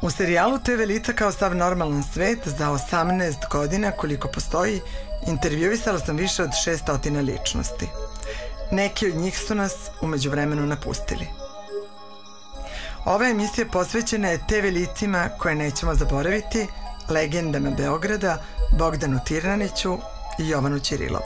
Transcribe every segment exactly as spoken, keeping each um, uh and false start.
U serijalu te ve lica kao sav normalan svet za osamnaest godina koliko postoji, intervjuisala sam više od šeststotina ličnosti. Neki od njih su nas u međuvremenu napustili. Ova emisija posvećena je te ve licima koje nećemo zaboraviti, legendama Beograda, Bogdanu Tirnaniću i Jovanu Ćirilovu.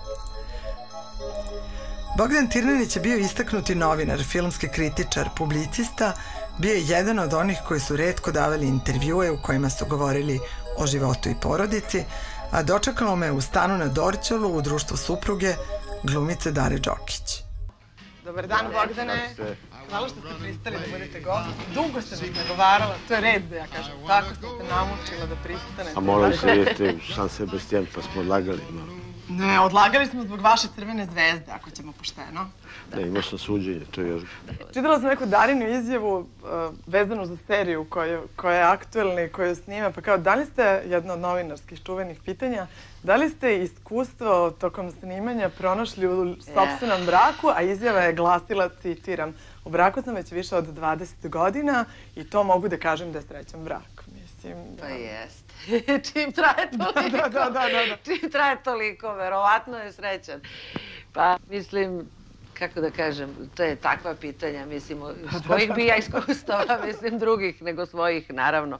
Bogdan Tirnanić je bio istaknuti novinar, filmski kritičar, publicista, bio je jedan od onih koji su retko davali intervjue u kojima su govorili o životu i porodici, a dočekalo me u stanu na Dorćolu u društvu supruge glumice Dare Đokić. Dobar dan, Bogdane. Hvala što ste pristali da budete gost. Dugo sam vas nagovarala, to je red da ja kažem. Tako sam se namučila da pristanete. A morali se vidjeti San Sebastian pa smo odlagali. Ne, odlagali smo zbog vaše Crvene zvezde, ako ćemo pošteno. Ne, imao sam suđenje, to je još... Čitala sam neku Darinu izjavu vezanu za seriju koja je aktuelna i koju snima, pa kao, da li ste, jedno od novinarskih čuvenih pitanja, da li ste iskustvo tokom snimanja pronašli u sopstvenom braku, a izjava je glasila, citiram, u braku sam već više od dvadeset godina i to mogu da kažem da je srećan brak. Pa jest. Čim traje toliko, čim traje toliko, verovatno je srećan. Pa mislim, kako da kažem, to je takva pitanja, mislim, svojih bi ja iskustava, mislim, drugih nego svojih, naravno.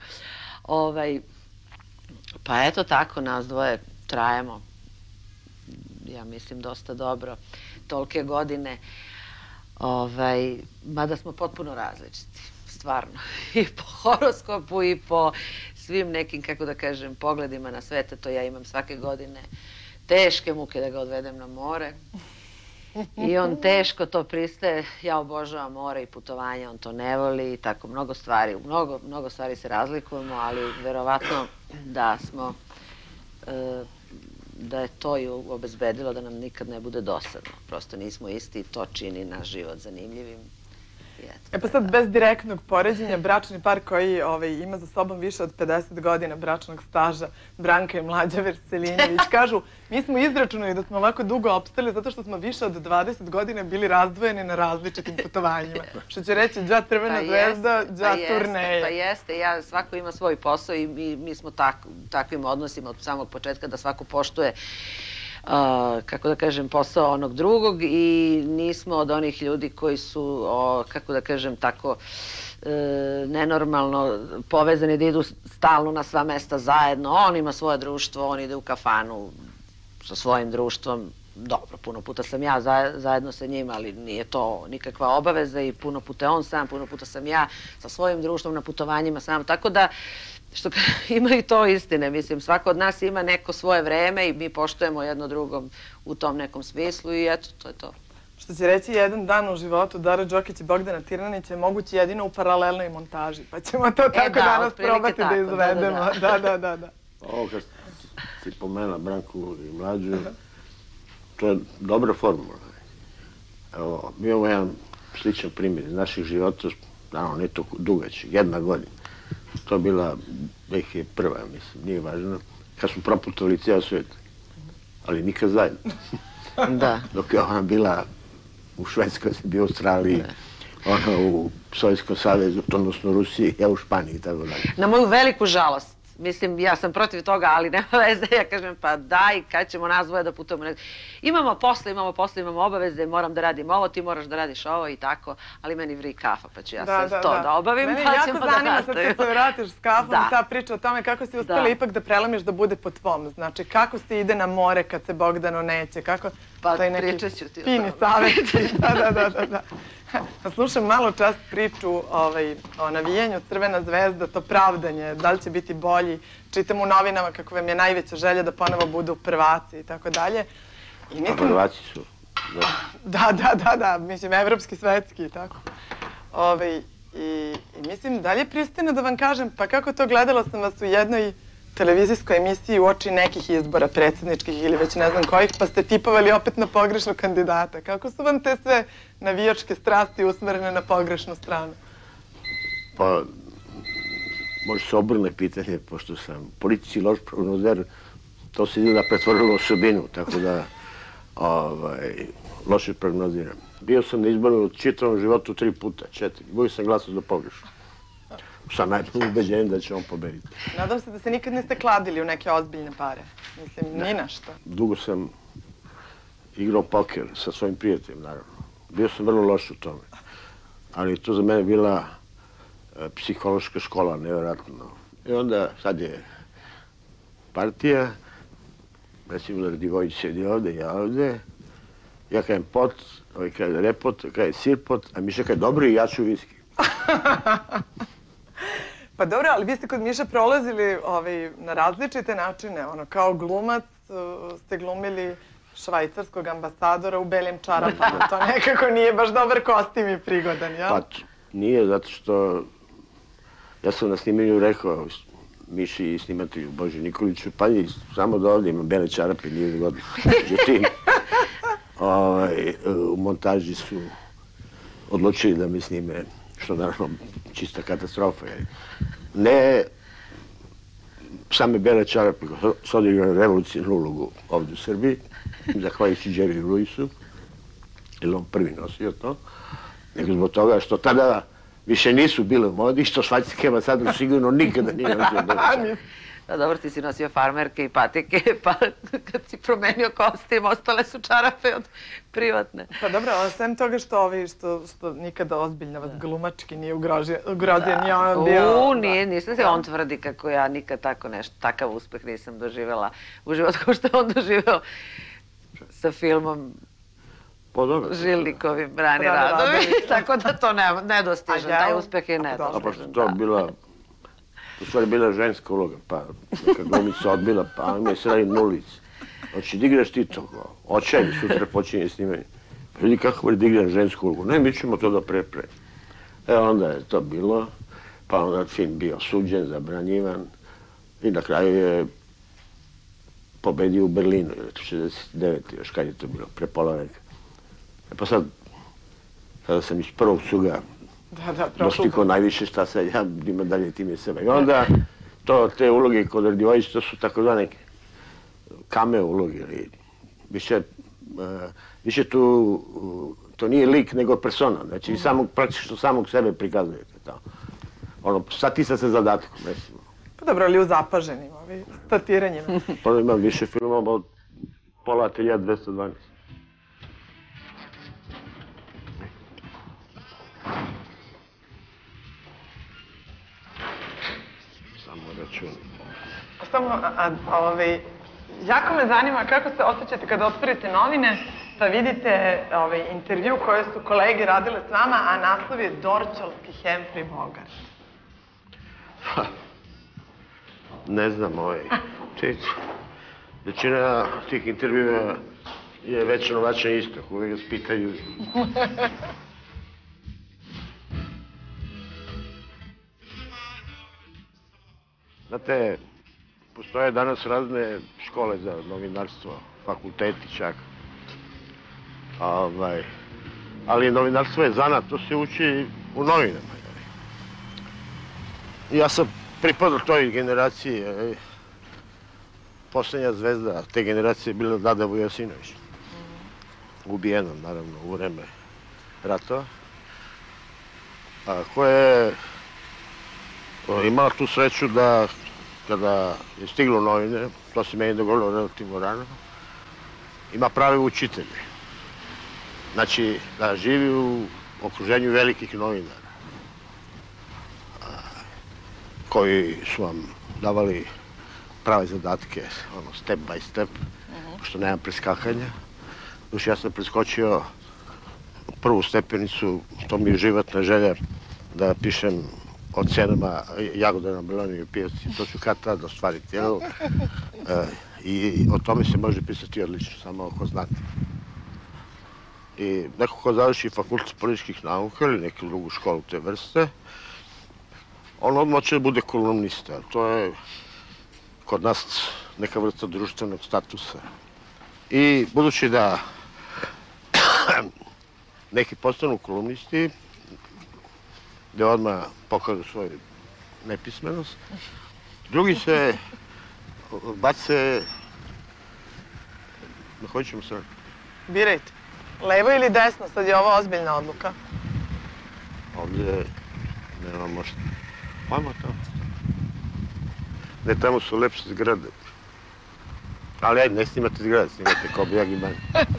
Pa eto tako, nas dvoje trajemo, ja mislim, dosta dobro, tolike godine, mada smo potpuno različiti, stvarno, i po horoskopu i po svim nekim, kako da kažem, pogledima na svete, to ja imam svake godine teške muke da ga odvedem na more. I on teško to pristaje, ja obožavam more i putovanje, on to ne voli i tako mnogo stvari, mnogo, mnogo stvari se razlikujemo, ali verovatno da smo, da je to i obezbedilo da nam nikad ne bude dosadno. Prosto nismo isti i to čini naš život zanimljivim. E pa sad, bez direktnog poređenja, bračni par koji ima za sobom više od pedeset godina bračnog staža, Branka i Mlađa Verselinović, kažu, mi smo izračunali da smo ovako dugo opstali zato što smo više od dvadeset godina bili razdvojeni na različitim putovanjima. Što će reći, dža Crvena zvezda, dža turneje. Pa jeste, svako ima svoj posao i mi smo takvim odnosima od samog početka da svako poštuje, kako da kažem, posao onog drugog i nismo od onih ljudi koji su, kako da kažem, tako nenormalno povezani da idu stalno na sva mesta zajedno. On ima svoje društvo, on ide u kafanu sa svojim društvom. Dobro, puno puta sam ja zajedno sa njim, ali nije to nikakva obaveza i puno puta je on sam, puno puta sam ja sa svojim društvom na putovanjima sam. Tako da, što ima i to istine, mislim, svako od nas ima neko svoje vreme i mi poštujemo jedno drugom u tom nekom smislu i eto, to je to. Što će reći, jedan dan u životu Dare Đokić i Bogdana Tirnanića je moguće jedino u paralelnoj montaži, pa ćemo to tako danas probati da izvedemo. Da, da, da, da. Ovo kad si pomena Branku i Mlađu, to je dobra formula. Evo, mi imamo jedan sličan primjer iz naših života, naravno, nije to dugačak, jedna godina. To je bila dve hiljade prva, mislim, nije važno, kad smo proputovali cijel svijet, ali nikad zajedno. Da. Dok je ona bila u Švedskoj, bio u Australiji, ona u Sovjetskom savezu, odnosno Rusiji, ja u Španiji i tako dalje. Na moju veliku žalost, mislim, ja sam protiv toga, ali nema veze, ja kažem, pa daj, kad ćemo nas dvoje da putujemo. Imamo posle, imamo posle, imamo obaveze, moram da radim ovo, ti moraš da radiš ovo i tako, ali meni vri kafa, pa ću ja sad to da obavim, pa ćemo da nastavimo. Meni jako zanima sad kad se vratiš s kafom, ta priča o tome kako si uspjela ipak da prelamiš da bude po tvom. Znači, kako se ide na more kad se Bogdano neće, kako... Pa pričat ću ti o tome. Fini savjeti, da, da, da, da. Slušam malo čas priču o navijenju Crvena zvezda, to pravdanje, da li će biti bolji. Čitam u novinama kako vam je najveća želja da ponovo budu prvaci i tako dalje. A prvaci su? Da, da, da, da, mislim, evropski, svetski i tako. I mislim, da li je pristojno da vam kažem, pa kako to, gledala sam vas u jednoj televizijskoj emisiji u oči nekih izbora predsjedničkih ili već ne znam kojih, pa ste tipovali opet na pogrešnog kandidata. Kako su vam te sve navijačke strasti usmerene na pogrešnu stranu? Pa, možda se obrne pitanje, pošto sam politici loš prognozer, to se izgleda pretvorilo u osobinu, tako da loše prognoziram. Bio sam na izboru u čitavom životu tri puta, četiri. Uvijek sam glasao za pogrešno. sa najboljim ubeđenjem da će on pobediti. Nadam se da se nikad niste kladili u neke ozbiljne pare. Mislim, ni na što. Dugo sam igrao poker sa svojim prijateljem, naravno. Bio sam vrlo loš u tome. Ali to za mene bila psihološka škola, nevjerojatno. I onda, sad je partija, recimo da Radivojić sedi ovde, ja ovde, ja kajem pot, ovaj kaže repot, kaže sirpot, a Miša kaže dobro i ja ću viski. Pa dobro, ali vi ste kod Miše prolazili na različite načine, ono, kao glumac ste glumili švajcarskog ambasadora u belim čarapama, to nekako nije baš dobar kostim i prigodan, jel? Pa nije, zato što ja sam na snimanju rekao Miši i snimatelju Boži Nikoliću, pa je samo da ovdje imam bele čarape, nije zgodno. Međutim, u montaži su odlučili da mi snime, što naravno čista katastrofa. Ne same bele čarape, s odigrao revolucijnu ulogu ovdje u Srbiji, zahvaljujući Jerry Lewisu, jer on prvi nosio to, nego zbog toga što tada više nisu bile u modi, što švajcarski ambasador sigurno nikada nije nosio bele čarape. Da, dobro, ti si nosio farmerke i patike, pa kad si promenio kostim, ostale su čarape od privatne. Pa dobro, ali sem toga što nikada ozbiljno vas glumački nije ugrozio, nije on bio... Uuu, nisam se, on tvrdi kako ja nikad tako nešto, takav uspeh nisam doživjela u životu kao što je on doživeo sa filmom Žilnikovim Rani Radovi, tako da to nedostižan, taj uspeh je nedostižan. A pošto to bila... U stvari bila ženska uloga, pa neka glumica odbila, pa mi je sredi nulic. Hoće da igraš ti to? Očaj, sutra počinje snimanje. Pa vidi kako bude da igram žensku ulogu. Ne, mi ćemo to da prepre. E, onda je to bilo, pa onda film bio suđen, zabranjivan i na kraju je pobedio u Berlinu, šezdeset devete još kad je to bilo, pre pola veka. E pa sad, sada sam iz prvog suga dostiko najviše šta sad ja ima dalje tim je sebe. I onda te uloge kod Radivojića, to su takozvane cameo uloge. Više tu, to nije lik nego persona. Znači vi praktično samog sebe prikazujete. Ono, statica se zadatkom, recimo. Pa dobro, ali u zapaženim statiranjima. Pa imam više filmova od pola atelja dvesta dvanaest. Samo, jako me zanima kako se osjećate kada otvorite novine pa vidite intervju koje su kolege radile s vama, a naslov je Dorćolski Hempri Bogart. Ne znam, ovaj... Većina tih intervjua je večno vačan istok, uvijek ga spitaju. Znate, postoje danas razne škole za novinarstvo, fakulteti čak. Ali novinarstvo je zanat, to se uči u novinama. Ja sam pripadao toj generaciji, poslednja zvezda te generacije je bila Nada Vujasinović. Ubijena, naravno, u vreme ratova. Koja je imala tu sreću da kada je stiglo novine, to se meni dogodilo relativno rano, ima prave učitelje. Znači, da živi u okruženju velikih novinara, koji su vam davali prave zadatke, ono, step by step, pošto nema preskakanja. Još ja sam preskočio prvu stepenicu, to mi je životna želja da pišem o cenama jagode na Beloni i pijaci. To ću kad tada ostvariti. I o tome se može pisati odlično, samo ako znate. I neko ko završi fakultet političkih nauka ili neku drugu školu te vrste, on odmah će da bude kolumnista. To je kod nas neka vrsta društvenog statusa. I budući da neki postanu kolumnisti, gde odmah pokažu svoju nepismenost, drugi se bace... Na koji ćemo se... Birajte. Levo ili desno? Sad je ovo ozbiljna odluka. Ovdje nema možda. Vamo tamo. Ne, tamo su lepše zgrade. Ali ajde, ne snimate zgrade, snimate kao Bijagi Ban.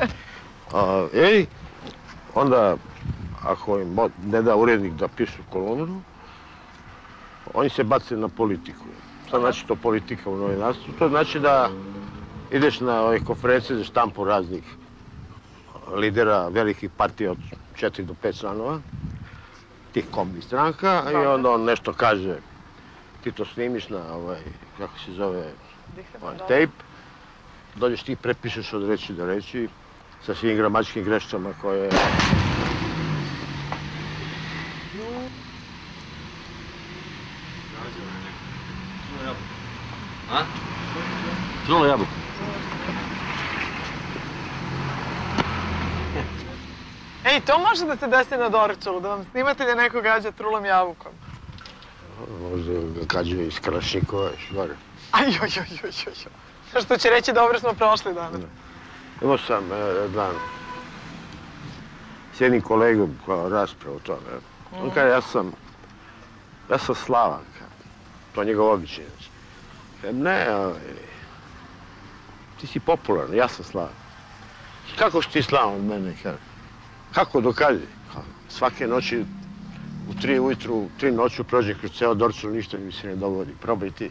I onda, ako im ne da urednik da pišu kolumnu, oni se bace na politiku. Šta znači to politika u novinarstvu? To znači da ideš na ove konferencije za štampu raznih lidera velikih partija od četiri do pet članova, tih kombi stranka, i onda on nešto kaže, ti to snimiš na ovaj, kako se zove, tape, dođeš ti prepišeš od reči do reči sa svim gramatičkim greškama koje... A? Trula jabuka. Ej, to može da se desi na Dorčulu, da vam snimatelja neko gađa trulom jabukom? Možda ga gađaju iz Kalašnikova još gore. Aj, joj, joj, joj, joj. Što će reći, dobro smo prošli danas. Imao sam dan s jednim kolegom kao raspravu o tome. On kaže, ja sam, ja sam slavan, to je njegov običaj. Ne, ti si popularan, ja sam slavan. Kako si ti slavan od mene, kaže? Kako dokaži? Svake noći u tri ujutru, tri noću prođe kroz ceo Dorčul, ništa mi se ne dogodi. Probaj ti.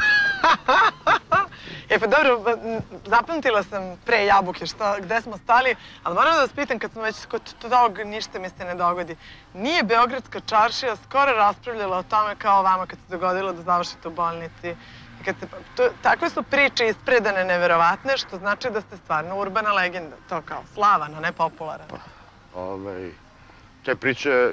E pa dobro, zapamtila sam pre jabuke gde smo stali, ali moram da vas pitam, kad smo već kod tog ništa mi se ne dogodi, nije Beogradska čaršija skoro raspravljala o tome kao vama kad se dogodilo da završite u bolnici? Takve su priče ispredane neverovatne, što znači da ste stvarno urbana legenda, to kao slavan, a ne popularan. Te priče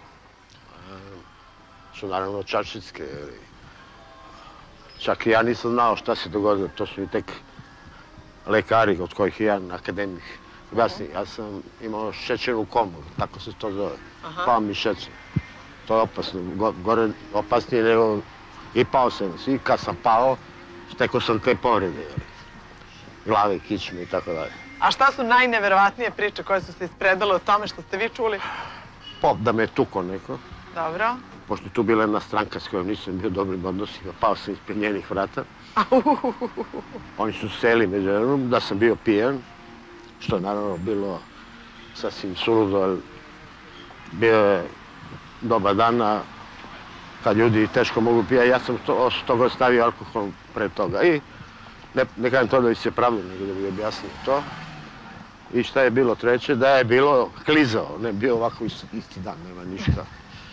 su naravno čaršijske. Čak i ja nisam znao šta se dogodilo, to su i tek lekari od kojih je jedan akademik objasni. Ja sam imao šećernu komu, tako se to zove, pao mi šećer. To je opasno, gore opasnije nego i pao sam. I kad sam pao, stekao sam te povrede, glave, kičme i tako dalje. A šta su najneverovatnije priče koje su se ispredale o tome što ste vi čuli? Pop, da me je tuko neko. Dobro. Pošto je tu bila jedna stranka s kojom nisam bio dobrim odnosima, pao sam ispred njenih vrata. Oni su seli međutim da sam bio pijan, što je naravno bilo sasvim suludo, ali bio je doba dana kad ljudi teško mogu pijati. Ja sam od toga ostavio alkohol pre toga. I ne kažem to da bi se pravilo, nego da bi objasnio to. I šta je bilo treće? Da je bilo klizao, ne bio ovako isti dan, nema ništa.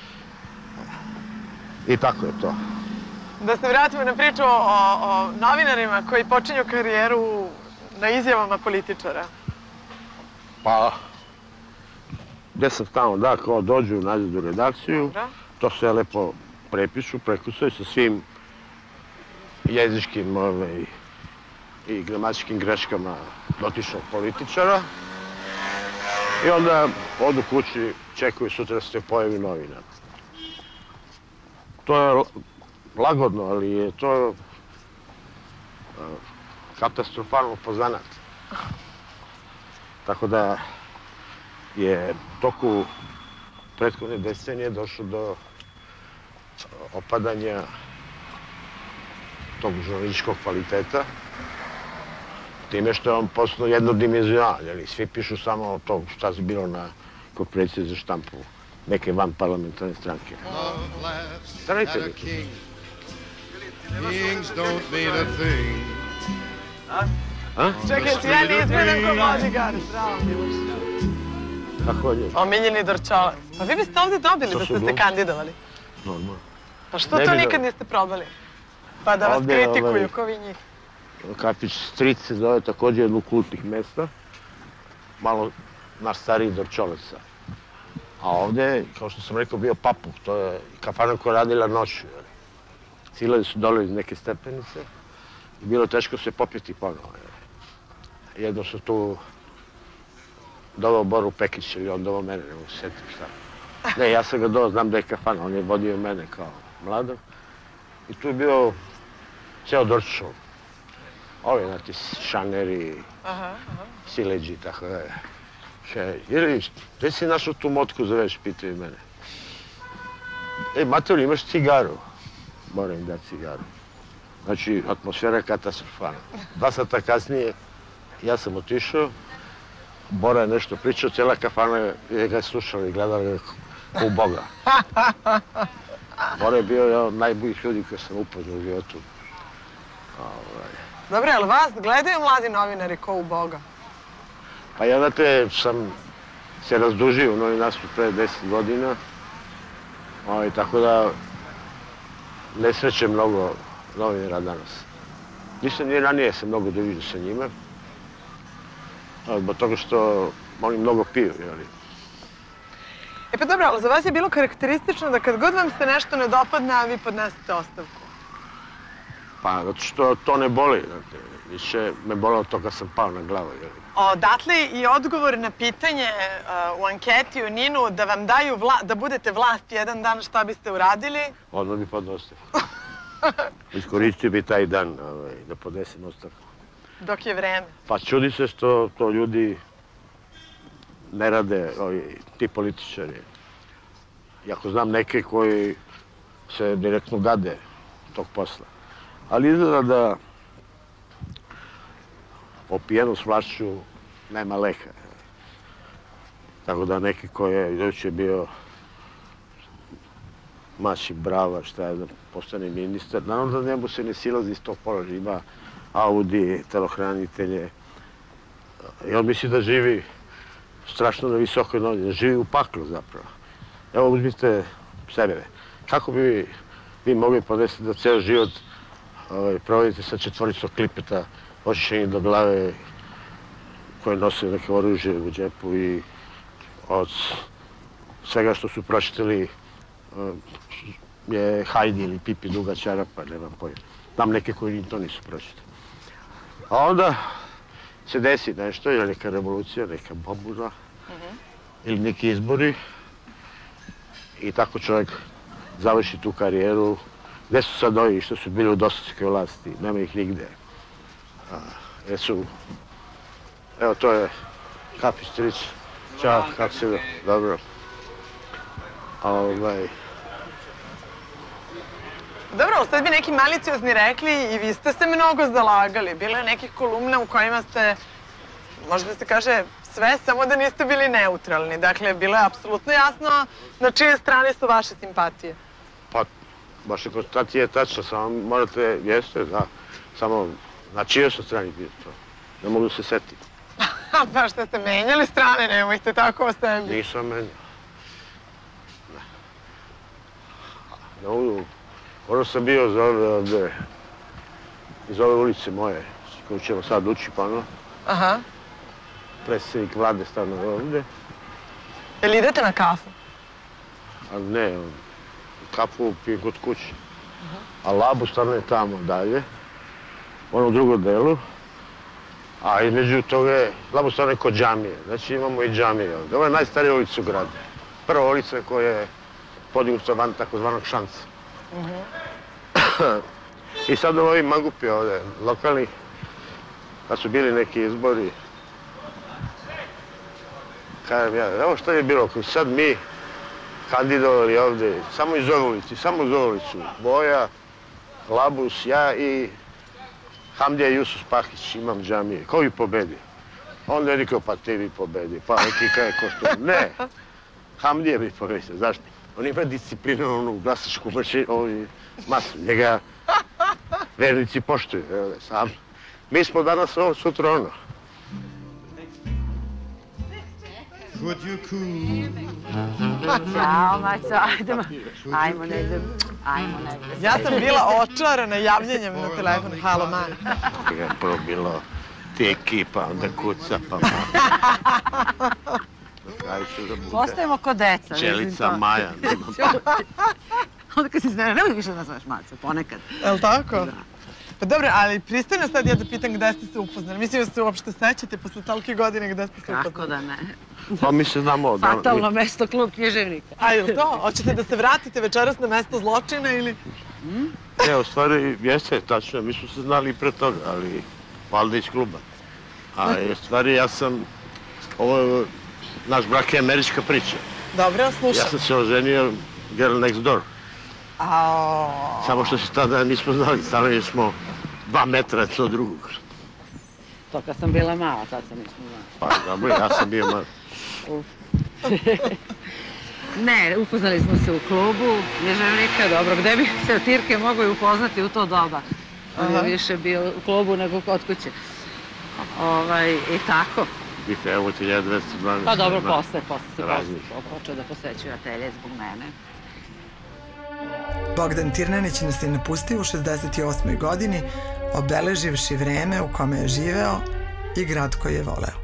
I tako je to. Da se vratimo na priču o novinarima koji počinju karijeru na izjavama političara. Pa, gde sam tamo, da, kao dođu nazad u redakciju, to se lepo prepišu, prekusaju sa svim jezičkim i gramatičkim greškama dotičnog političara. I onda odu kući, čekaju sutra da se pojavi novinar. To je lagodno, ali je to katastrofalno poznat. Tako da je toku prethodne decenije došlo do opadanja tog žurnalističkog kvaliteta, time što je on postao jednodimenzionalan. Svi pišu samo o tom šta je bilo na konferenciji za štampu neke vanparlamentarne stranke. Starajte li? Čekaj, ti ja ne izgledam ko bodyguard. Bravo, Miloš. Kako je? Omiljeni Dorčalac. Pa vi biste ovde dobili da ste se kandidovali. Normalno. Pa što to nikad niste probali? Pa da vas kritikuju, ko vi njih. Kafić Street se zove također jedno kultnih mesta. Malo naš stariji Dorčolaca. A ovde, kao što sam rekao, bio Papuk. To je kafana koja radila noću. Silali su dole iz neke stepenice i bilo teško se popiti ponovo. Jedno su tu doveo Boru Pekić ili on doveo mene, ne mogu se sjetiti šta. Ne, ja sam ga doveo, znam da je kafana, on je vodio mene kao mladog. I tu je bio ceo Dorčul. Ovi, znate, šaneri, sileđi, tako da je. Ili, gde si našao tu motku za veš, pitaju mene. Ej, Mateo, imaš cigaru? moram im dati cigaru. Znači, atmosfera je katastrofalna. Dva sata kasnije, ja sam otišao, Bora je nešto pričao, cijela kafana je ga slušala i gledala ga kao u Boga. Bora je bio jedan od najboljih ljudi koje sam upoznao u životu. Dobro, ali vas gledaju mladi novinari kao u Boga? Pa ja, znate, sam se razdužio u novinarstvu pre deset godina, tako da ne srećem mnogo novinara danas. Nisam ni ranije se mnogo družio sa njima, zbog toga što oni mnogo piju, jeli. E pa dobro, ali za vas je bilo karakteristično da kad god vam se nešto ne dopadne, a vi podnesete ostavku? Pa, zato što to ne boli, znate. Više me bolilo to kad sam pao na glavu, jeli. Odatle i odgovor na pitanje u anketi u Ninu da vam daju da budete vlast jedan dan, šta biste uradili? Odmah bi podneo ostavku. Iskoristio bi taj dan da podnesem ostavku. Dok je vreme? Pa čudi se što to ljudi ne rade, ti političari. Iako znam neke koji se direktno gade tog posla. Ali izgleda da opijenu s vlašću nema leka. Tako da neki koji je još je bio mači brava, šta je da postane ministar. Naravno da njemu se ne silazi iz tog položaja. Ima Audi, telohranitelje. I on misli da živi strašno na visokoj nozi, da živi u paklu zapravo. Evo uzmite sebe. Kako bi vi mogli podesiti da ceo život provodite sa četvoricom klipeta očišćeni do glave koje nose neke oružje u džepu i od svega što su pročitali je Hajdi ili Pipi duga čarapa, nemam pojma. Znam neke koji ni to nisu pročitali. A onda se desi nešto, ili neka revolucija, neka pobuna, ili neki izbori i tako čovjek završi tu karijeru. Gde su sad ovi što su bili u dosovskoj vlasti? Nema ih nigde. Jesu... Evo, to je Kapi stric. Ćao, kako si? Dobro. Dobro, ali sad bi neki maliciozni rekli i vi ste se mnogo zalagali. Bilo je nekih kolumna u kojima ste, možda se kaže, sve, samo da niste bili neutralni. Dakle, bilo je apsolutno jasno na čije strane su vaše simpatije. Pa, vaša konstatacija je tačna, samo morate, jeste, da, samo na čije su strani bio to. Ne mogu se setiti. Pa što ste menjali strane, nemojte tako o sebi. Nisam menjao. Ne mogu. Ono sam bio za ove ovde, iz ove ulice moje, koju ćemo sad ući pano. Aha. Predsjednik vlade stano ovde. Jel idete na kafu? A ne, kafu pijem kod kuće. A Labu stano je tamo dalje, ono u drugom delu. A između toga je, Labu stano je kod džamije, znači imamo i džamije ovde. Ovo je najstarija ulica u gradu. Prva ulica koja je podignuta van takozvanog Šanca. I sad ovi mangupi ovde, lokalni, kad su bili neki izbori, kažem ja, evo što je bilo, koji sad mi kandidovali ovde, samo iz ove ulici, samo iz ove ulicu, Boja, Labus, ja i Hamdija Jusuf Pahić, imam džamije, ko bi pobedio? Onda je rekao, pa ti bi pobedio, pa neki kaj je ko što... Ne, Hamdija bi pobedio, zašto? On ima disciplinovanu glasačku masu, njega vernici poštuju, evo da sam. Mi smo danas ovo, sutra ono. Ćao, Maco, ajdemo, ajmo negde, ajmo negde. Ja sam bila očarana javljanjem na telefon, halo, man. Je prvo bilo ti ekipa, onda kuca, pa Postajemo ko deca. Čelica Maja. Onda kad si znala, nemoj više da zoveš Maco, ponekad. Je li tako? Pa dobro, ali pristojno sad ja da pitam gde ste se upoznali. Mislim da se uopšte sećate posle tolike godine gde ste se upoznali. Kako da ne? Pa mi se znamo... Fatalno mesto, klub književnika. A je li to? Hoćete da se vratite večeras na mesto zločina ili... Ne, u stvari, jeste, tačno, mi smo se znali i pre toga, ali valjda iz kluba. A u stvari, ja sam... Ovo naš brak je američka priča. Dobro, slušam. Ja sam se oženio Girl Next Door. Samo što se tada nismo znali, stavili smo dva metra od drugog. To kad sam bila mala, tad sam nismo znala. Pa dobro, ja sam bio mali. Ne, upoznali smo se u klubu Ježevnika, dobro, gde bi se Tirke mogli upoznati u to doba. On je više bio u klubu nego kod kuće. I tako. Bife, evo hiljadu dvesta dvanaest. Pa dobro, posle, posle se počeo da posećuje atelje zbog mene. Bogdan Tirnanić nas je napustio u šezdeset osmoj godini, obeleživši vreme u kome je živeo i grad koji je voleo.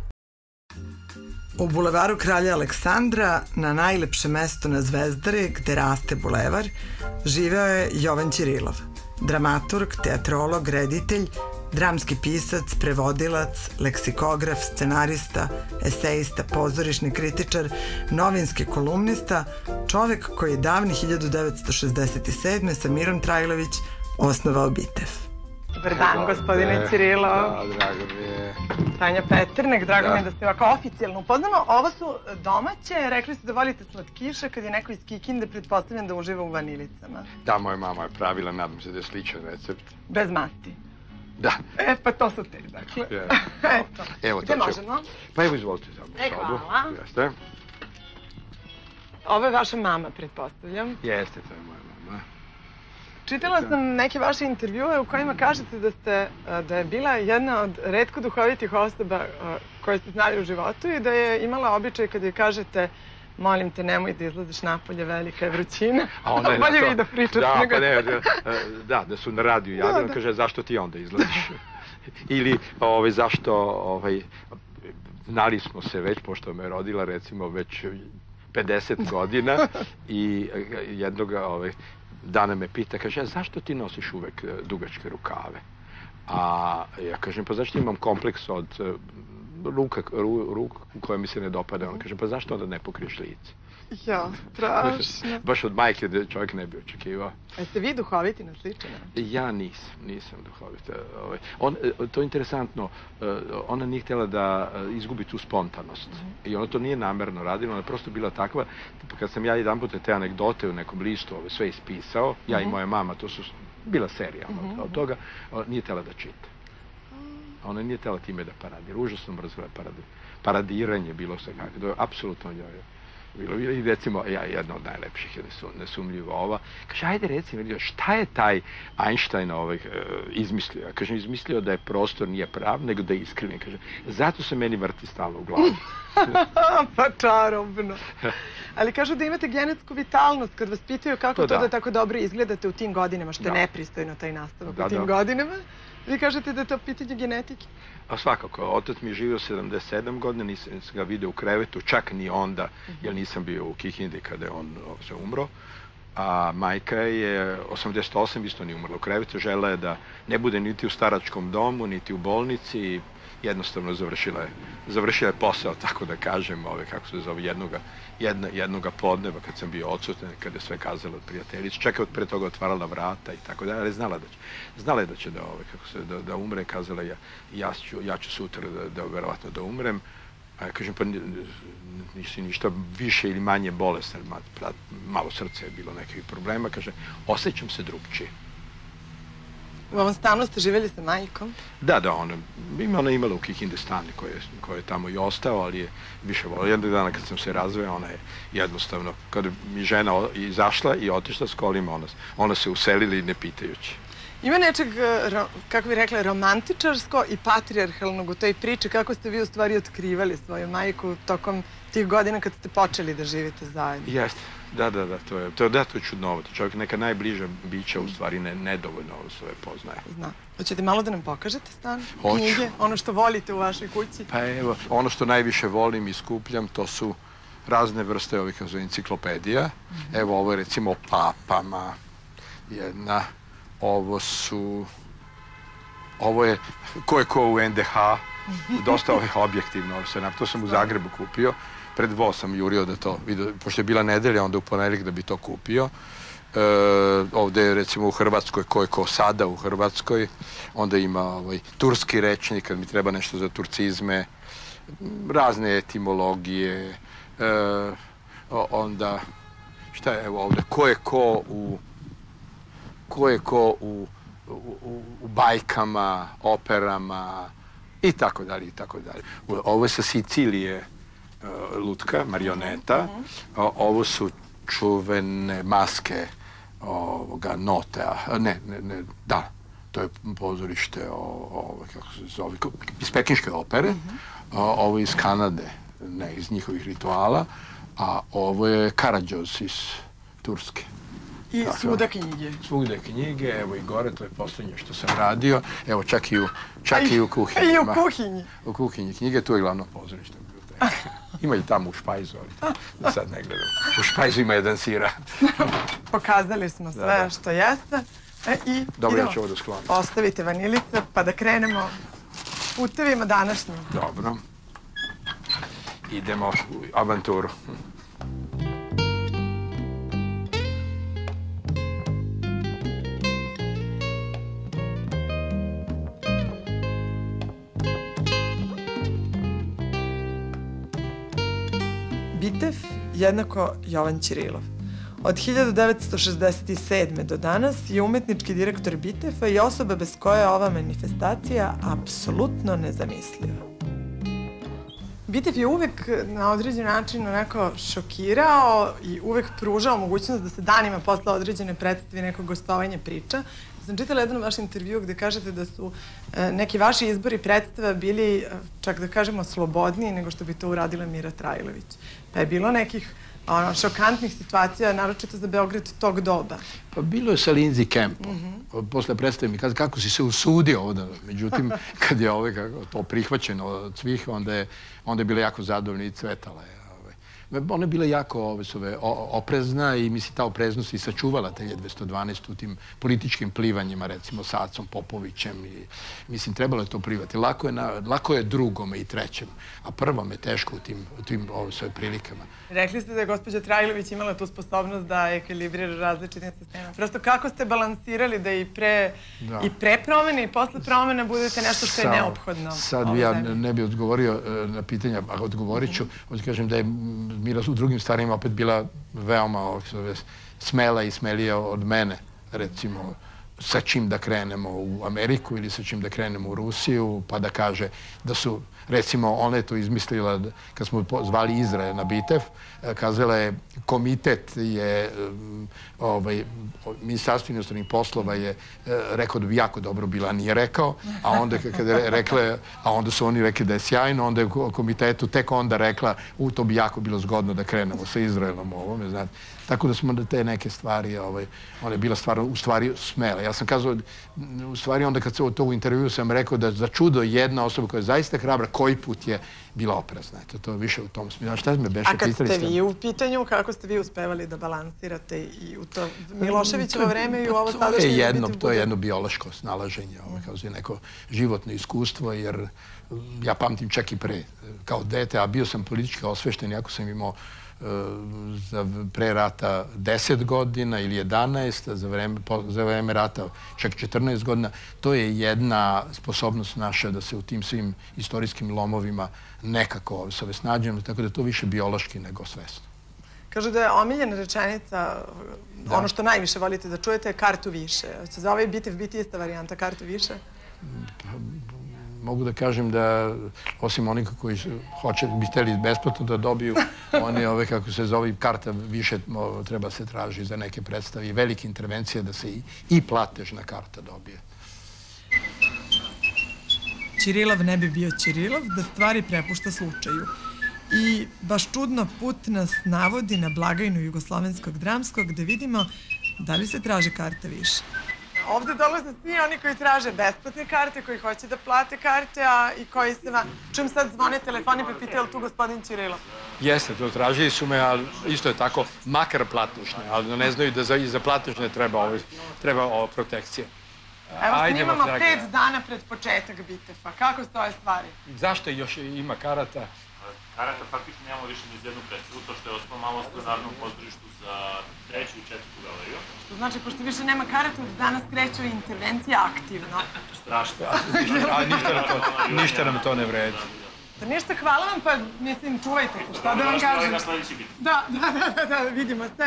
U bulevaru Kralja Aleksandra, na najlepše mesto na Zvezdari, gde raste bulevar, živeo je Jovan Ćirilov, dramaturg, teatrolog, reditelj, dramski pisac, prevodilac, leksikograf, scenarista, esejista, pozorišni kritičar, novinski kolumnista, čovek koji je davne hiljadu devetsto šezdeset sedme sa Mirom Trajlović osnovao Bitev. Dobar dan, gospodine Ćirilov. Da, drago mi je. Tanja Peternek, drago mi je da ste ovako oficijalno upoznamo. Ovo su domaće, rekli ste da volite slatkiše, kad je neko iz Kikinde, pretpostavljam da uživa u vanilicama. Da, moja mama je pravila, nadam se da je sličan recept. Bez masti? Da. E, pa to su te, dakle. Eto. Gde možemo? Pa evo, izvolite za mnom sobu. Hvala. Jeste. Ovo je vaša mama, pretpostavljam. Jeste, to je moja mama. Čitala sam neke vaše intervjue u kojima kažete da ste, da je bila jedna od retko duhovitih osoba koje ste znali u životu i da je imala običaj kad joj kažete molim te, nemoj da izlaziš napolje, velika je vrućina. Bolje vi da pričate nego... Da, da su na radiju javili, kaže zašto ti onda izlaziš? Ili zašto, znali smo se već, pošto me rodila recimo već pedeset godina i jednog dana me pita, kaže, zašto ti nosiš uvek dugačke rukave? A ja kažem, pa zašto imam kompleks od ruka u koje mi se ne dopada? On kaže, pa zašto onda ne pokriješ lice? Ja, strašno. Baš od majke da čovjek ne bi očekivao. A ste vi duhoviti na sličina? Ja nisam, nisam duhovita. To je interesantno, ona nije htjela da izgubi tu spontanost. I ona to nije namerno radila, ona je prosto bila takva. Kad sam ja jedan put te anegdote u nekom listu sve ispisao, ja i moja mama, to su bila serija od toga, nije htjela da čita. Ona nije htjela time da paradira. Užasno mrzila paradiranje, bilo sve kako. To je apsolutno njoj bilo. I recimo, jedna od najlepših je nesumljivo ova. Kaže, ajde recimo, šta je taj Einstein izmislio? Ja kažem, izmislio da je prostor nije prav, nego da je iskrivljen. Kaže, zato se meni vrti stalno u glavu. Pa čarobno. Ali kažu da imate genetsku vitalnost kad vas pitaju kako to da tako dobro izgledate u tim godinama, što je nepristojno taj nastavak u tim godinama. Vi kažete da je to pitanje genetike? A svakako, otac mi je živio sedamdeset sedam godina, nisam ga vidio u krevetu, čak ni onda, jer nisam bio u Kikindi kada je on se umro. A majka je osamdeset osam isto nije umrla u krevetu, žela je da ne bude niti u staračkom domu, niti u bolnici, jednostavno završila je posao, tako da kažem, kako se zove, jednoga podneva kad sam bio odsutan, kada je sve kazala od prijateljica, čak je od pre toga otvarala vrata i tako da, ali znala je da će da umre, kazala je, ja ću sutra da verovatno da umrem. A ja kažem, pa nisi ništa više ili manje bolestan, malo srce je bilo nekih problema, kaže, osjećam se drugčije. U ovom stanu ste živjeli sa majkom? Da, da, ona je imala u Kikinde stan koji je tamo i ostao, ali je više volila. Jednog dana kad sam se razveo, ona je jednostavno, kada mi žena izašla i otišla s kolima, ona se uselila ne pitajući. Ima nečeg, kako bi rekla, romantičarsko i patrijarhalnog u toj priči, kako ste vi u stvari otkrivali svoju majku tokom tih godina kad ste počeli da živite zajedno? Jeste, da, da, da, to je čudnovato. Čovjek neka najbliža bića u stvari nedovoljno svoje poznaje. Zna. Hoćete malo da nam pokažete stan, knjige, ono što volite u vašoj kući? Pa evo, ono što najviše volim i skupljam, to su razne vrste ovih enciklopedija. Evo, ovo je recimo o papama, jedna... Ovo su, ovo je ko je ko u en de ha, dosta ovih objektivno, to sam u Zagrebu kupio, pred voz sam jurio da to, pošto je bila nedelja, onda u ponedeljak da bi to kupio. Ovde je recimo u Hrvatskoj, ko je ko sada u Hrvatskoj, onda ima turski rečnik, kad mi treba nešto za turcizme, razne etimologije, onda... šta je evo ovde, ko je ko u, ko je ko u, u, u bajkama, operama i tako dalje i tako dalje. Ovo je sa Sicilije lutka, marioneta, ovo su čuvene maske ovoga Notea, ne, ne, ne, da, to je pozorište, ovo, kako se zove, iz pekinške opere, ovo iz Kanade, ne, iz njihovih rituala, a ovo je Karađoz iz Turske. I svuda knjige. Svuda knjige, evo i gore, to je poslednje što sam radio, evo čak i u, čak i u kuhinji. I u kuhinji. U kuhinji knjige, tu je glavno pozorište. Ima i tamo u Špajzu, ali da sad ne gledam. U Špajzu ima jedan sira. Pokazali smo sve što jeste. Dobro, ja ću ovo da sklonim. Ostavite vanilice pa da krenemo putevima današnjim. Dobro. Idemo u avanturu. Bitev jednako Jovan Ćirilov. Od hiljadu devetsto šezdeset sedme. do danas je umetnički direktor Biteva i osoba bez koje je ova manifestacija apsolutno nezamisliva. Bitev je uvek na određen način onako šokirao i uvek pružao mogućnost da se danima posle određene predstave nekog gostovanja priča. Sam čitala jedan vaš intervju gde kažete da su neki vaši izbori predstava bili, čak da kažemo, slobodniji nego što bi to uradila Mira Trajlović. Pa je bilo nekih šokantnih situacija, naročito za Beograd tog doba. Pa bilo je sa Lindsay Campom. Posle predstave mi kaže kako si se usudio ovdje. Međutim, kad je to prihvaćeno od svih, onda je bila jako zadovoljna i cvetala je. Ona je bila jako oprezna i mislim ta opreznost i sačuvala te hiljadu devetsto dvanaeste. u tim političkim plivanjima, recimo sa Acom Popovićem. Mislim, trebalo je to plivati. Lako je drugome i trećem, a prvom je teško u tim svojim prilikama. Rekli ste da je gospođa Trajlović imala tu sposobnost da ekilibrira različitim sistemima. Prosto kako ste balansirali da i pre promene i posle promene budete nešto što je neophodno? Sad bi ja ne bi odgovorio na pitanja, a odgovorit ću. Hoću kažem da je Mira u drugim stvarima opet bila veoma smela i smelija od mene, recimo, sa čim da krenemo u Ameriku ili sa čim da krenemo u Rusiju, pa da kaže da su, recimo, ona je to izmislila kad smo zvali Izrael na Bitev, kazala je, komitet je, Ministarstvo inostranih poslova je rekao da bi jako dobro bila, nije rekao, a onda kada je rekla, a onda su oni rekli da je sjajno, onda je komitetu tek onda rekla, u, to bi jako bilo zgodno da krenemo sa Izraelom ovome, znate. Tako da smo da te neke stvari, ona je bila stvar, u stvari smela. Ja sam kazao, u stvari onda kad se u togu intervju sam rekao da za čudo jedna osoba koja je zaista hrabra, koji put je bila oprezna. To je više u tom smislu. Šta me beše pitali? A kad ste vi u pitanju, kako ste vi uspevali da balansirate i u to Miloševićevo vreme i u ovo sadašnje Bitev? To je jedno biološko snalaženje, neko životno iskustvo, jer ja pamtim čak i pre, kao dete, a bio sam politički osvešten, jako sam imao za pre rata deset godina ili jedanaest, za vreme rata čak četrnaest godina. To je jedna sposobnost naša da se u tim svim istorijskim lomovima nekako se snađemo, tako da je to više biološki nego svesno. Kažu da je omiljena rečenica, ono što najviše volite da čujete, je kartu više. Će za ovaj Bitev biti ista varijanta, kartu više? Mogu da kažem da, osim onih koji bi hteli besplatno da dobiju, oni, kako se zove, karta više treba se traži za neke predstave i velike intervencije da se i platežna karta dobije. Ćirilov ne bi bio Ćirilov da stvari prepušta slučaju. I baš čudno put nas navodi na blagajnu Jugoslovenskog dramskog gde vidimo da li se traži karta više. Ovde dolaze svi oni koji traže besplatne karte, koji hoće da plate karte, a i koji se vam... Čujem sad zvone telefoni pa pitaju li tu gospodin Ćirilov? Jeste, to tražili su me, ali isto je tako, makar platnične, ali ne znaju da i za platnične treba ova protekcija. Evo, snimamo pet dana pred početak Biteva. Kako stoje stvari? Zašto još ima karata? Karata faktično nemamo više ni iz jednu predstavu, to što je osnovno malo u Narodnom pozorištu za treću i četvrtu galeriju. Što znači, pošto više nema karata, danas kreću intervencija aktivno. Strašno. Ništa nam to ne vredi. Da ništa, hvala vam, pa mislim, čuvajte se, šta da vam kažem. Na sledeći Bitev. Da, da, da, vidimo se.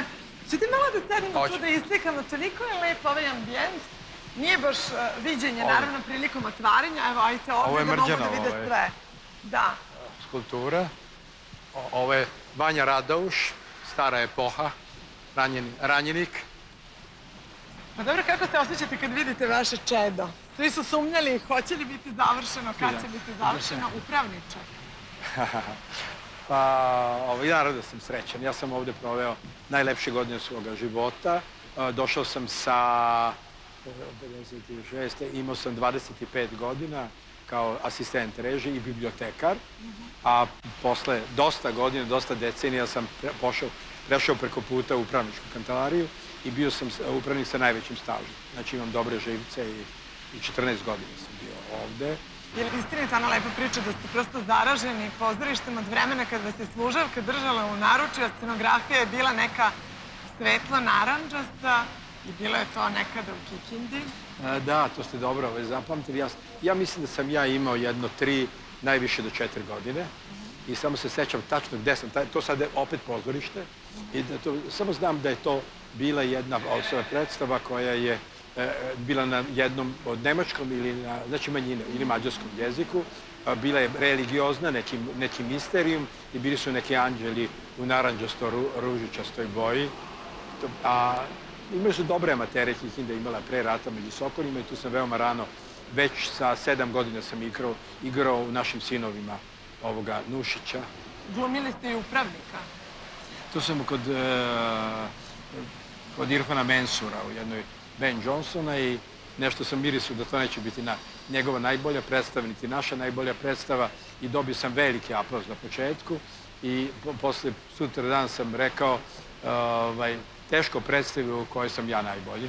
Čete malo da sednemo tu da islikamo, toliko je lep ovaj ambijent. Nije baš viđenje, naravno, prilikom otvaranja. Evo, ajte ovdje da mogu da vide sve. Da. Skulptura. Ovo je Vanja Radauš, stara epoha, ranjenik. Pa dobro, kako se osjećate kad vidite vaše čedo? Svi su sumnjali, hoće li biti završeno, kad će biti završeno, upravniče? Pa, naravno da sam srećan. Ja sam ovde proveo najlepše godine svoga života. Došao sam sa pedeset šeste. Imao sam dvadeset pet godina kao asistent režije i bibliotekar. A posle dosta godina, dosta decenija sam prešao preko puta u upravničku kancelariju i bio sam upravnik sa najvećim stažom. Znači imam dobre živce i četrnaest godina sam bio ovde. Je li istinita ona lepa priča da ste prosto zaraženi pozorištem od vremena kad vas je služavka držala u naručju, a scenografija je bila neka svetlo naranđasta i bilo je to nekada u Kikindi? Da, to ste dobro zapamtili. Ja mislim da sam ja imao jedno tri, najviše do četiri godine i samo se sećam tačno gde sam. To sad je opet pozorište i samo znam da je to bila jedna predstava koja je bila na jednom od nemačkom ili znači manjine ili mađarskom jeziku. Bila je religiozna, neki misterijum i bili su neki anđeli u naranđasto-ružičastoj boji. Imali su dobre amatere, Kikinda imala pre rata među Sokolima i tu sam veoma rano, već sa sedam godina sam igrao u Našim sinovima ovoga Nušića. Glumili ste i upravnika? Tu sam kod Irfana Mensura u jednoj Ben Johnsona i nešto sam mirisao da to neće biti njegova najbolja predstava, niti naša najbolja predstava i dobio sam veliki aplauz na početku i posle sutra dan sam rekao teško predstavi u kojoj sam ja najbolji.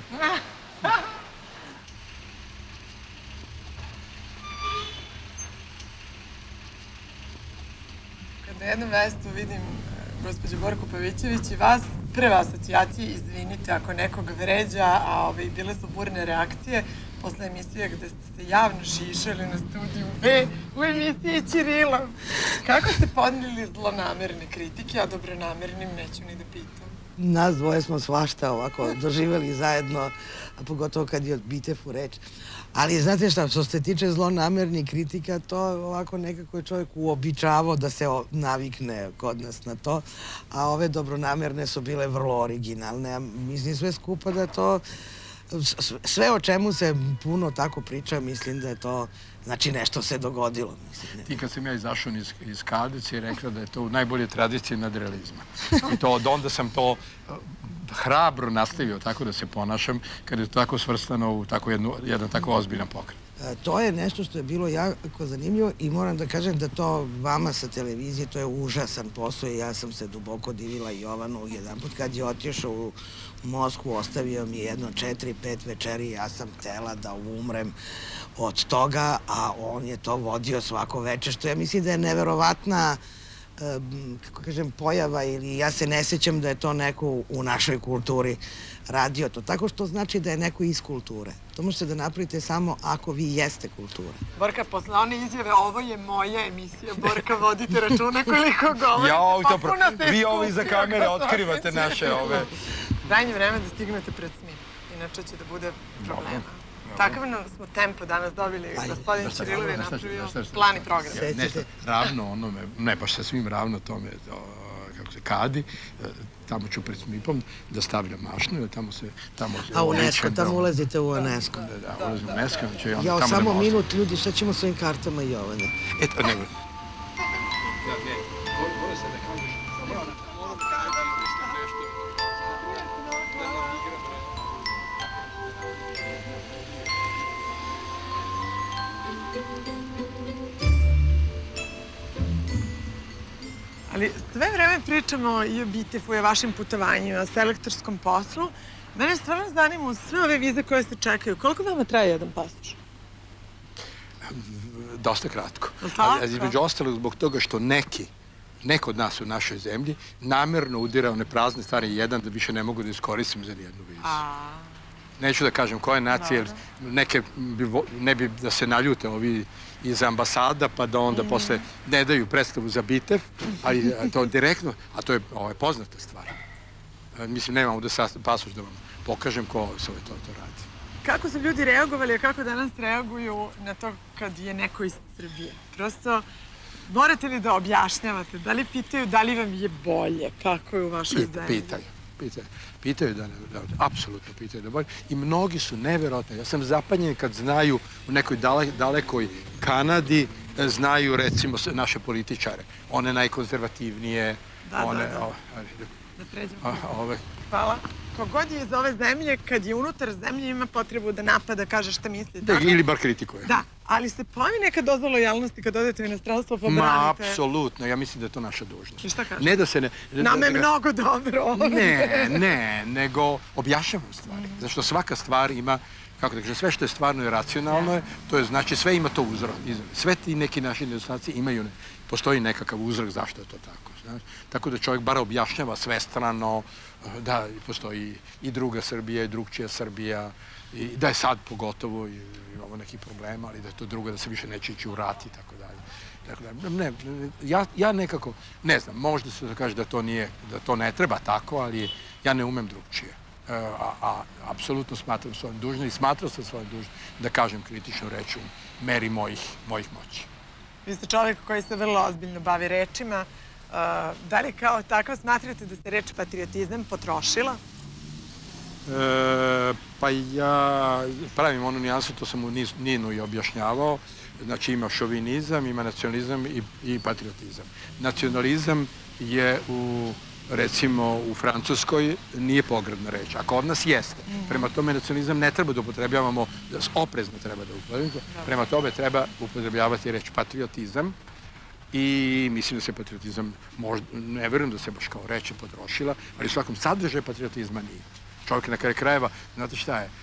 Kada jednom mestu vidim gospođu Borku Pavićević i vas, prve asocijacije, izvinite ako nekog vređa, a bile su burne reakcije posle emisije gde ste se javno šišali na studiju B u emisiji Ćirilov. Kako ste podnijeli zlonamerne kritike, a dobronamernim neću ni da pitam? Nas dvoje smo svašta ovako doživjeli zajedno, a pogotovo kad je o Bitefu reč. Ali znate šta, što se tiče zlonamernih kritika, to ovako nekako je čovjek uobičavao da se navikne kod nas na to, a ove dobronamerne su bile vrlo originalne. Mislim sve skupa da to, sve o čemu se puno tako priča, mislim da je to, znači nešto se dogodilo. Ti kad sam ja izašao iz Kaldice i rekla da je to u najbolje tradicije nadrealizma. I to od onda sam to hrabro nastavio tako da se ponašam kada je to tako svrstano u jedan tako ozbiljan pokret. To je nešto što je bilo jako zanimljivo i moram da kažem da to vama sa televizije, to je užasan posao i ja sam se duboko divila Jovanu jedan put kad je otišao u Moskvu, ostavio mi jedno četiri, pet večeri, ja sam htela da umrem od toga, a on je to vodio svako večer, što ja mislim da je neverovatna kako kažem, pojava ili ja se ne sjećam da je to neko u našoj kulturi radio to. Tako što znači da je neko iz kulture. To možete da napravite samo ako vi jeste kultura. Borka, posle one izjave, ovo je moja emisija. Borka, vodite računa koliko govorite. Vi ovo iza kamere otkrivate naše ove... Dajnje vreme da stignete pred Smit. Inače će da bude problema. Takav nam smo tempo danas dobili. Gospodin Ćirilov je napravio plan i program. Ravno onome, ne baš sa svim ravno tome, kako se Kadi, tamo ću pred Smipom da stavljam mašnu. A UNESCO, tamo ulazite u UNESCO. Da, ulazim u UNESCO. Ja, samo minut, ljudi, šta ćemo s ovim kartama Jovane? Eto, nego. Ali sve vreme pričamo i o Bitefu i o vašim putovanjima, o selektorskom poslu. Mene stvarno zanima sve ove vize koje se čekaju. Koliko vama traje jedan pasoš? Dosta kratko. Između ostalog zbog toga što neki, neko od nas u našoj zemlji, namerno udira one prazne stvari jedan da više ne mogu da iskoristim za nijednu vizu. Neću da kažem koje nacije, jer neke ne bi da se naljute ovi iz ambasada, pa da onda posle ne daju predstavu za Bitev, ali to direktno, a to je poznata stvar. Mislim, nemam ovde pasoš da vam pokažem ko sve to, to radi. Kako su ljudi reagovali, a kako danas reaguju na to kad je neko iz Srbije? Prosto, morate li da objašnjavate? Da li pitaju da li vam je bolje? Kako je u vašoj zemlji? Pitaju. Pitaju, pitaju da, da, apsolutno pitaju da bolje. I mnogi su neverovatni. Ja sam zapanjen kad znaju u nekoj dale, dalekoj Kanadi, znaju recimo naše političare. One najkonzervativnije. Da, one, da, da. O, da pređemo. A, ove. Hvala. Kogod je iz ove zemlje, kad je unutar zemlje, ima potrebu da napada, kaže šta misli. Da, ili bar kritikuje. Da, ali se pojavi neka doza lojalnosti kad odete u inostranstvo pa branite. Ma, apsolutno. Ja mislim da je to naša dužnost. I šta kažete? Ne da se ne... Nama je mnogo dobro ovdje. Ne, ne, nego objašnjavam stvari. Zato što svaka stvar ima, kako da kažem, sve što je stvarno i racionalno je, to je znači sve ima to uzrok. Sve ti neki naši nedostaci imaju, postoji nekakav uzrok zašto je to tako. Znaš? Tako da čovjek bar objašnjava svestrano da postoji i druga Srbija i drugčija Srbija i da je sad pogotovo i imamo neki problema, ali da je to druga, da se više neće ići u rat i tako dalje. Dakle, ne, ja, ja nekako, ne znam, možda se da kaže da to nije, da to ne treba tako, ali ja ne umem drugčije. A, a apsolutno smatram svojom dužnom i smatrao sam svojom dužnom da kažem kritičnu reč u meri mojih, mojih moći. Vi ste čovjek koji se vrlo ozbiljno bavi rečima. Da li kao tako smatrate da se reč patriotizam potrošila? E, pa ja pravim onu nijansu, to sam u Ninu i objašnjavao. Znači ima šovinizam, ima nacionalizam i, i patriotizam. Nacionalizam je u, recimo, u Francuskoj nije pogrdna reč, a kod nas jeste. Prema tome nacionalizam ne treba da upotrebljavamo, oprezno treba da upotrebljavamo, prema tome treba upotrebljavati reč patriotizam. I mislim da se patriotizam, možda, ne verujem da se baš kao reč je potrošila, ali u svakom sadržaju patriotizma nije. Čovjek na kraju krajeva, znate šta je,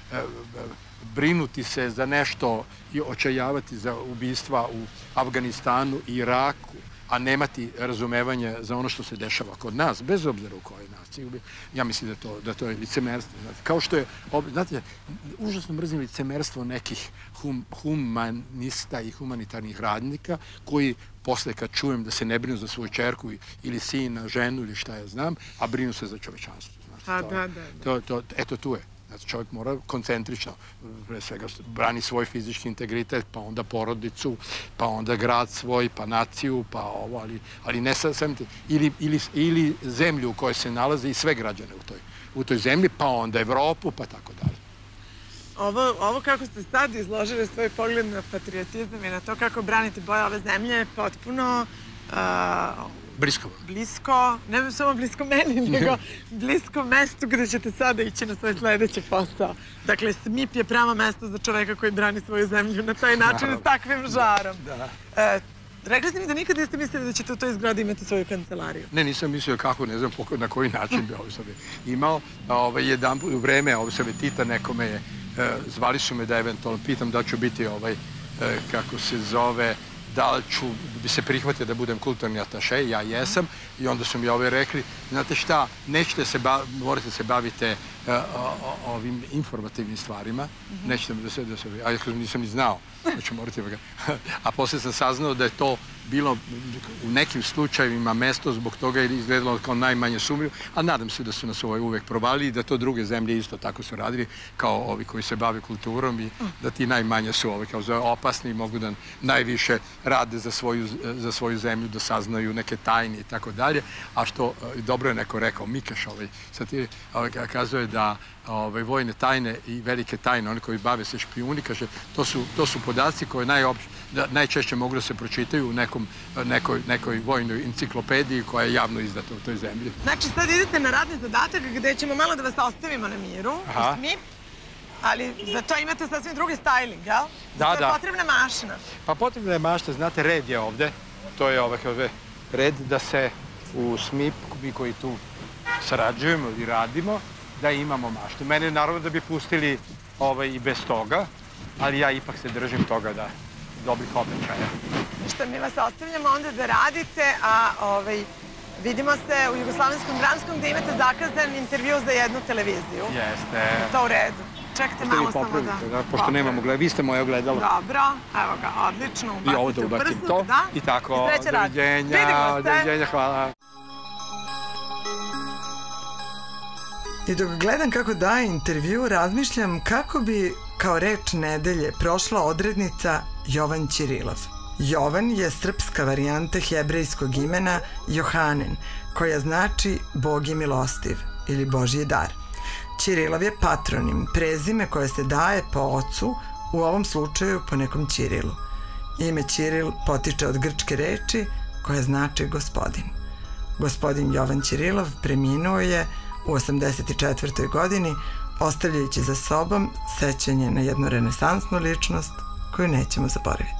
brinuti se za nešto i očajavati za ubistva u Afganistanu i Iraku, a nemati razumevanje za ono što se dešava kod nas, bez obzira u kojoj naciji. Ja mislim da to, da to je licemerstvo. Znate, kao što je, znate, užasno mrzim licemerstvo nekih hum, humanista i humanitarnih radnika koji posle kad čujem da se ne brinu za svoju čerku ili sina, ženu ili šta ja znam, a brinu se za čovečanstvo. A, da, da. To, to, eto tu je. Znači, čovjek mora koncentrično, pre svega, brani svoj fizički integritet, pa onda porodicu, pa onda grad svoj, pa naciju, pa ovo, ali, ali ne sam ti, ili, ili, ili zemlju u kojoj se nalaze i sve građane u toj, u toj zemlji, pa onda Evropu, pa tako dalje. Ovo, ovo kako ste sad izložili svoj pogled na patriotizam i na to kako branite boje ove zemlje je potpuno... Uh, Blisko. Blisko, ne samo blisko meni, nego blisko mestu gde ćete sada ići na svoj sledeći posao. Dakle, S M I P je pravo mesto za čoveka koji brani svoju zemlju na taj način s takvim žarom. E, rekli ste mi da nikad niste mislili da ćete u toj zgradi imati svoju kancelariju. Ne, nisam mislio kako, ne znam na koji način bi ovo sobie imao. Ovaj, jedan u vreme, ovo sobie Tita nekome je, zvali su me da eventualno pitam da ću biti ovaj, kako se zove, da li ću bi se prihvatio da budem kulturni ataše, ja jesam, i onda su mi ove rekli, znate šta, nećete se, morate se bavite ovim informativnim stvarima, nećete da se, a ja nisam ni znao, znači morate, a posle sam saznao da je to bilo u nekim slučajevima mesto zbog toga je izgledalo kao najmanje sumnjivo, a nadam se da su nas ovaj uvek provali i da to druge zemlje isto tako su radili, kao ovi koji se bave kulturom i da ti najmanje su ovaj kao opasni i mogu da najviše rade za svoju, za svoju zemlju, da saznaju neke tajne i tako dalje, a što dobro je neko rekao, Mikeš, ovaj, sad ti ovaj, kazuje da ovaj, vojne tajne i velike tajne, oni koji bave se špijuni, kaže, to su, to su podaci koje najopš, da, najčešće mogu da se pročitaju u nekom, nekoj, nekoj vojnoj enciklopediji koja je javno izdata u toj zemlji. Znači, sad idete na radni zadatak gde ćemo malo da vas ostavimo na miru, u S M I P, ali za to imate sasvim drugi styling, jel? Da, da. To je potrebna mašina. Pa potrebna je mašina, znate, red je ovde, to je ovaj red da se u S M I P, mi koji tu sarađujemo i radimo, da imamo maštu. Mene naravno da bi pustili ovaj, i bez toga, ali ja ipak se držim toga da dobrih običaja. Što mi vas ostavljamo onda da radite, a ovaj, vidimo se u Jugoslavenskom dramskom gde imate zakazan intervju za jednu televiziju. Jeste. Je to u redu? Čekajte malo samo da... Pošto nemamo gledalo, vi ste moje ogledalo. Dobro, evo ga, odlično, ubacite u prsu. I ovo da ubacim to. I tako, doviđenja, doviđenja, hvala. I dok gledam kako daje intervju, razmišljam kako bi kao reč nedelje prošla odrednica Jovan Ćirilov. Jovan je srpska varijanta hebrejskog imena Johanen, koja znači Bog je milostiv ili Božji dar. Ćirilov je patronim, prezime koje se daje po ocu, u ovom slučaju po nekom Ćirilu. Ime Ćiril potiče od grčke reči koja znači gospodin. Gospodin Jovan Ćirilov preminuo je u osamdeset četvrtoj godini, ostavljajući za sobom sećanje na jednu renesansnu ličnost koju nećemo zaboraviti.